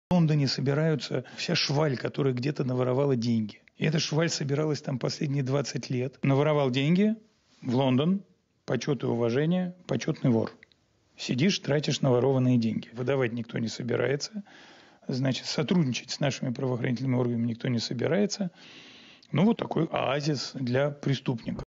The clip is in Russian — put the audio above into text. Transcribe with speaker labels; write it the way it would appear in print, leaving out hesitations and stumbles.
Speaker 1: В Лондоне собираются вся шваль, которая где-то наворовала деньги. И эта шваль собиралась там последние 20 лет. Наворовал деньги в Лондон, почет и уважение, почетный вор. Сидишь, тратишь наворованные деньги. Выдавать никто не собирается. Значит, сотрудничать с нашими правоохранительными органами никто не собирается. Ну, вот такой оазис для преступников.